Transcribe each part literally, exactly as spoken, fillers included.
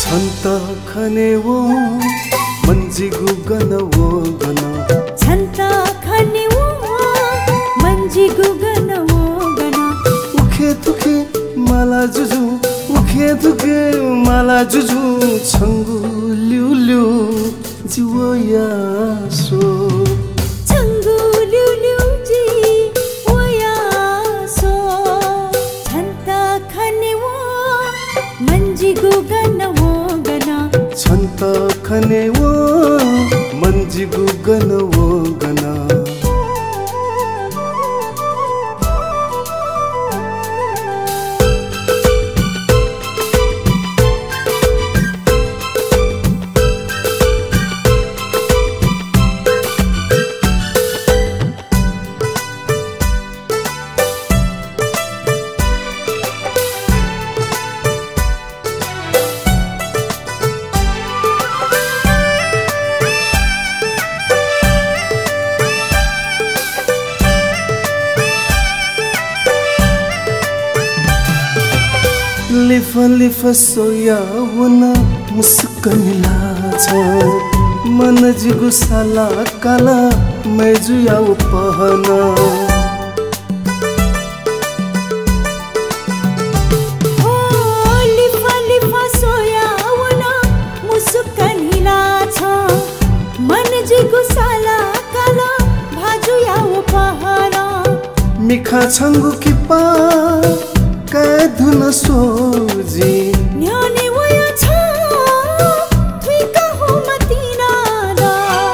छन्त खनेवो मन्जिगु गनवो गन छन्त खनेवो मन्जिगु गनवो गन उखे तुखे माला जुजु उखे तुखे माला जुजु छंगु ल्युल्यु जिवया सो छंगु ल्युल्यु जिवया सो छन्त खनेवो मन्जिगु गनवो गन छन्त खनेवो मन्जिगु गनवो गन लिफा लिफा सोया वना मुस्कनिला छ मन जिगु साला काला मैजुया पहना ओ लिफा लिफा सोया वना मुस्कनिला छ मन जिगु साला काला भाजुया पहना मिखा छंगु किपा काय धुन सोजी न्याने वया छ थुइका हो मतिना दा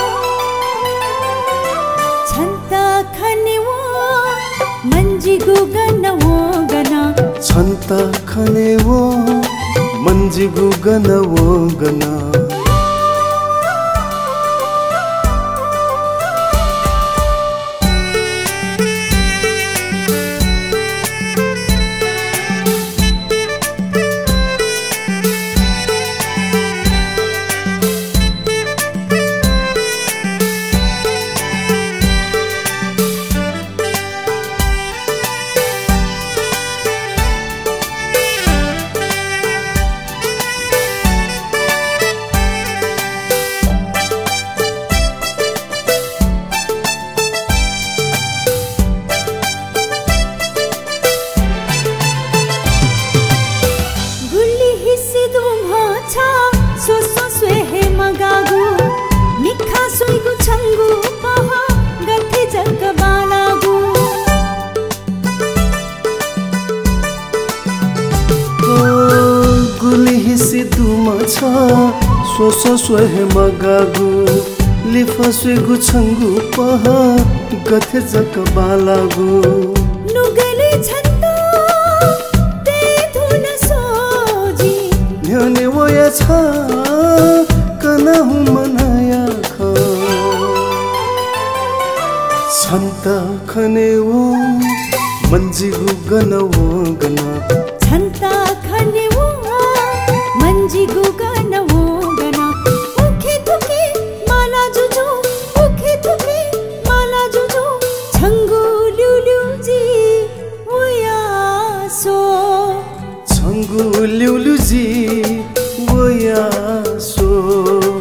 छन्त खनेवो मन्जिगु गनवो गन छन्त खनेवो मन्जिगु गनवो गन सोसो सोहे मगागु लिफा स्वेगु छंगु पह गथे जक बालागु नुगले छन्त ते धुन सोजी न्याने वया छ कना हु मनाया ख छन्त खनेवो मन्जिगु गनवो गन छन्त खनेवो मन्जिगु गनवो गन उखे तुखे माला जुजु उखे तुखे माला जुजु छंगु ल्युल्यु जी वया सो छंगु ल्युल्यु जी वया सो